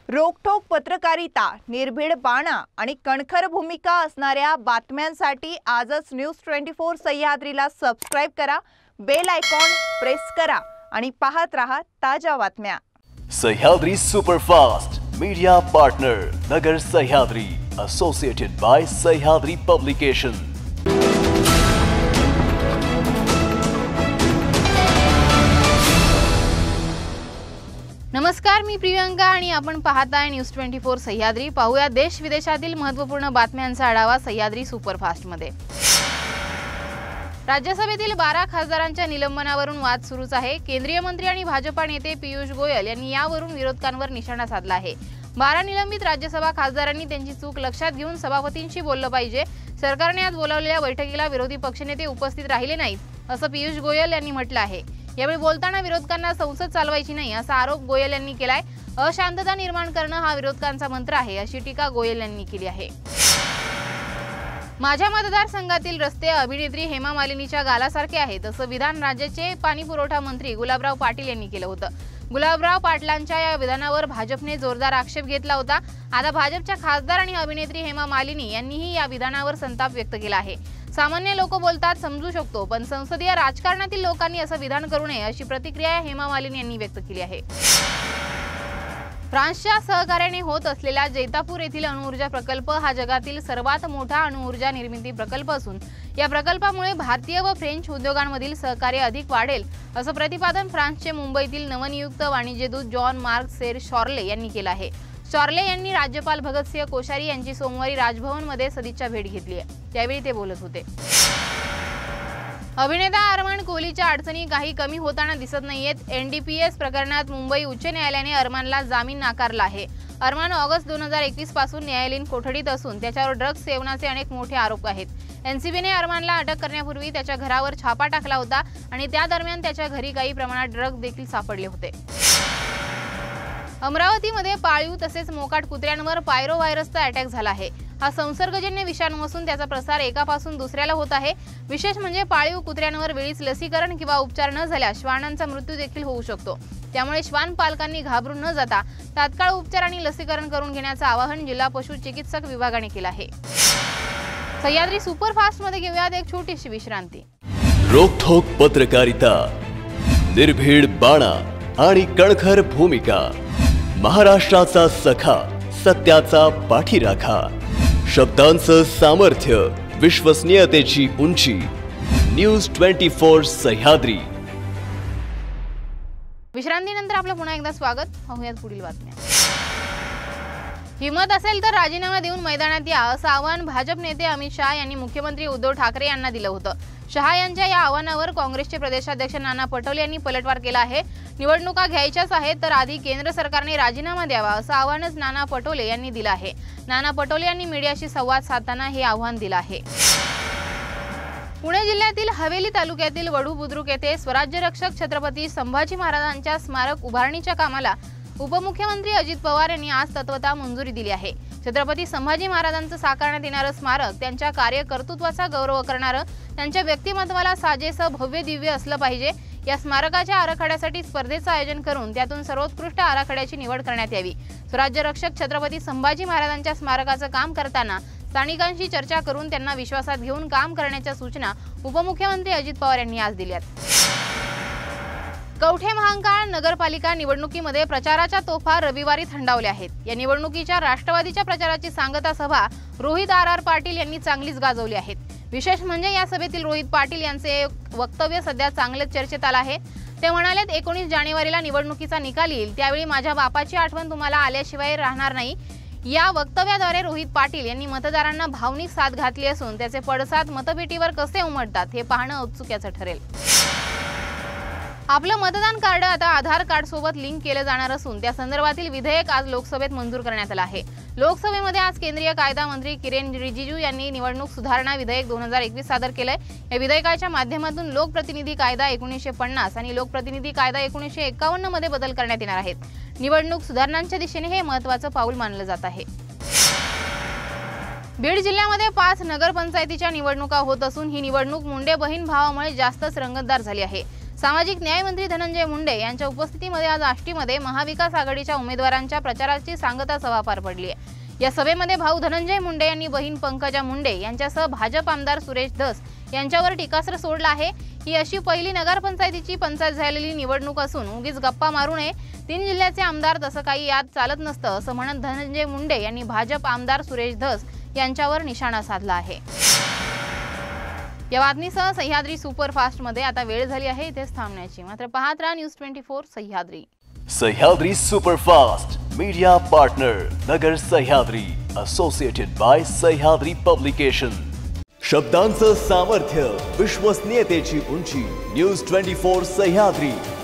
रोखठोक पत्रकारिता, निर्भीड बाणा आणि कणखर भूमिका असणाऱ्या बातम्यांसाठी आजच न्यूज 24 सह्याद्रीला सबस्क्राइब करा, बेल आयकॉन प्रेस करा आणि पाहत रहा ताजा बातम्या। Sahyadri superfast media partner Nagar Sahyadri, associated by Sahyadri publication. नमस्कार, मी प्रियंका आणि आपण पाहताय न्यूज 24 सह्याद्री। पाहूया देश विदेशातील महत्त्वपूर्ण बातम्यांचा आढावा सह्याद्री सुपरफास्ट मध्ये। राज्यसभेतील 12 खासदारांच्या निलंबनावरून वाद सुरूच आहे। केंद्रीय मंत्री आणि भाजपा नेते पीयूष गोयल यांनी यावरून विरोधकांवर निशाणा साधला आहे। 12 निलंबित राज्यसभा खासदारांनी त्यांची चूक लक्षात घेऊन सभापतींशी बोललं पाहिजे। सरकारने आज बोलावलेल्या बैठकीला विरोधी पक्षनेते उपस्थित राहिले नाहीत, असं पीयूष गोयल यांनी म्हटलं आहे। यावेळी बोलताना विरोधकांना संसद चालवायची नाही असा आरोप गोयल यांनी केलाय। अशांतता निर्माण करणं हा विरोधकांचा मंत्र आहे, अशी टीका गोयल यांनी केली आहे। माझ्या मतदारसंघातील रस्ते अभिनेत्री हेमा मालिनीच्या गालासारखे आहेत, असं विधान राज्याचे पाणी पुरवठा मंत्री गुलाबराव पाटील यांनी केलं होतं। गुलाबराव पाटलांच्या या विधानावर भाजपने जोरदार आक्षेप घेतला होता। आता भाजपच्या खासदार आणि अभिनेत्री हेमा मालिनी यांनीही या विधानावर संताप व्यक्त केला आहे। सामान्य लोक बोलतात समजू शकतो, पण संसदीय राजकारणातील लोकांनी असं विधान करू नये, अशी प्रतिक्रिया हेमा मालिनी यांनी व्यक्त केली आहे। फ्रान्सच्या सहकार्याने होत असलेला जैतापूर येथील अणुऊर्जा प्रकल्प हा जगातील सर्वात मोठा अणुऊर्जा निर्मिती प्रकल्प असून या प्रकल्पामुळे भारतीय व फ्रेंच उद्योगांमधील सहकार्य अधिक वाढेल, असं प्रतिपादन फ्रान्सचे मुंबईतील नवनियुक्त वाणिज्यदूत जॉन मार्क सेर शॉर्ले यांनी केलं आहे। शॉर्ले यांनी राज्यपाल भगतसिंह कोश्यारी यांची सोमवारी राजभवनमध्ये सदिच्छा भेट घेतली आहे, त्यावेळी ते बोलत होते। अभिनेता अरमान कोहलीच्या अडचणी काही कमी होताना दिसत नाहीयेत। एनडीपीएस प्रकरणात मुंबई उच्च न्यायालयाने अरमानला जामीन नाकारला आहे। अरमान ऑगस्ट 2021 पासून न्यायालयीन कोठडीत असून त्याच्यावर ड्रग्ज सेवनाचे अनेक मोठे आरोप आहेत। एनसीबीने अरमानला अटक करण्यापूर्वी त्याच्या घरावर छापा टाकला होता आणि त्या दरम्यान त्याच्या घरी काही प्रमाणात ड्रग्ज देखील सापडले होते। अमरावतीमध्ये पाळीव तसेच मोकाट कुत्र्यांवर पायरो व्हायरसचा अटॅक झाला आहे। हा संसर्गजन्य विषाणू असून त्याचा प्रसार एकापासून दुसऱ्याला होत आहे। विशेष म्हणजे पाळीव कुत्र्यांवर वेळीच लसीकरण किंवा उपचार न झाल्यास श्वानांचा मृत्यू देखील होऊ शकतो। त्यामुळे श्वान पालकांनी घाबरून न जाता तात्काळ उपचार आणि लसीकरण करून घेण्याचं आवाहन जिल्हा पशु चिकित्सक विभागाने केलं आहे। सह्याद्री सुपरफास्ट मध्ये घेऊयात एक छोटीशी विश्रांती। रोखठोक पत्रकारिता, निर्भीड बाणा आणि कणखर भूमिका, महाराष्ट्राचा सखा, सत्याचा पाठीराखा, शब्दांचं सामर्थ्य, विश्वसनीयतेची उंची, न्यूज 24 सह्याद्री। विश्रांतीनंतर आपलं पुन्हा एकदा स्वागत। पाहूयात पुढील बातम्या। हिम्मत असेल तर राजीनामा देऊन मैदानात या, असं आवाहन भाजप नेते अमित शहा यांनी मुख्यमंत्री उद्धव ठाकरे यांना दिलं होतं। शहा यांच्या या आवाहनावर काँग्रेसचे प्रदेशाध्यक्ष नाना पटोले यांनी पलटवार केला आहे। निवडणुका घ्यायच्याच आहेत तर आधी केंद्र सरकारने राजीनामा द्यावा, असं आवाहनच नाना पटोले यांनी दिलं आहे। नाना पटोले यांनी मीडियाशी संवाद साधताना हे आवाहन दिलं आहे। पुणे जिल्ह्यातील हवेली तालुक्यातील वढू बुद्रुक येथे स्वराज्य रक्षक छत्रपती संभाजी महाराजांच्या स्मारक उभारणीच्या कामाला उपमुख्यमंत्री अजित पवार यांनी आज तत्वतः मंजुरी दिली आहे। छत्रपती संभाजी महाराजांचं साकारण्यात येणारं स्मारक त्यांच्या कार्यकर्तृत्वाचा गौरव करणारं, त्यांच्या व्यक्तिमत्वाला साजेसं भव्य दिव्य असलं पाहिजे। या स्मारकाच्या आराखड्यासाठी स्पर्धेचं आयोजन करून त्यातून सर्वोत्कृष्ट आराखड्याची निवड करण्यात यावी। स्वराज्य रक्षक छत्रपती संभाजी महाराजांच्या स्मारकाचं काम करताना स्थानिकांशी चर्चा करून त्यांना विश्वासात घेऊन काम करण्याच्या सूचना उपमुख्यमंत्री अजित पवार यांनी आज दिल्यात। कवठे महांकाळ नगरपालिका निवडणुकीमध्ये प्रचाराच्या तोफा रविवारी थंडावल्या आहेत। या निवडणुकीच्या राष्ट्रवादीच्या प्रचाराची सांगता सभा रोहित आर पाटील यांनी चांगलीच गाजवली आहे। विशेष म्हणजे या सभेतील रोहित पाटील यांचे वक्तव्य सध्या चांगलेच चर्चेत आलं आहे। ते म्हणाले, 19 जानेवारीला निवडणुकीचा निकाल येईल, त्यावेळी माझ्या बापाची आठवण तुम्हाला आल्याशिवाय राहणार नाही। या वक्तव्याद्वारे रोहित पाटील यांनी मतदारांना भावनिक साथ घातली असून त्याचे पडसाद मतपेटीवर कसे उमटतात हे पाहणं औत्सुक्याचं ठरेल। आपलं मतदान कार्ड आता आधार कार्ड सोबत लिंक केलं जाणार असून त्या संदर्भातील विधेयक आज लोकसभेत मंजूर करण्यात आलं आहे। लोकसभेमध्ये आज केंद्रीय कायदा मंत्री किरेन रिजिजू यांनी निवडणूक सुधारणा विधेयक 2021 सादर केलंय। या विधेयकाच्या माध्यमातून लोकप्रतिनिधी कायदा 1950 आणि लोकप्रतिनिधी कायदा 1951 मध्ये बदल करण्यात येणार आहेत। निवडणूक सुधारणांच्या दिशेने हे महत्त्वाचं पाऊल मानलं जात आहे। बीड जिल्ह्यामध्ये 5 नगरपंचायतीच्या निवडणुका होत असून ही निवडणूक मुंडे बहीण भावामुळे जास्तच रंगतदार झाली आहे। सामाजिक न्याय मंत्री धनंजय मुंडे यांच्या उपस्थितीमध्ये आज आष्टीमध्ये महाविकास आघाडीच्या उमेदवारांच्या प्रचाराची सांगता सभा पार पडली आहे। या सभेमध्ये भाऊ धनंजय मुंडे यांनी बहीण पंकजा मुंडे यांच्यासह भाजप आमदार सुरेश धस यांच्यावर टीकास्त्र सोडलं आहे। ही अशी पहिली नगरपंचायतीची पंचायत झालेली निवडणूक असून उगीच गप्पा मारू नये, 3 जिल्ह्याचे आमदार तसं काही यात चालत नसतं असं म्हणत धनंजय मुंडे यांनी भाजप आमदार सुरेश धस यांच्यावर निशाणा साधला आहे। या बातमीसह सह्याद्री सुपरफास्ट मध्ये आता वेळ झाली आहे इथेच थांबण्याची, मात्र पाहत राहा news 24 Sahyadri. Sahyadri superfast media partner Nagar Sahyadri, associated by Sahyadri publication. शब्दांचं सामर्थ्य, विश्वसनीयतेची उंची, न्यूज 24 सह्याद्री।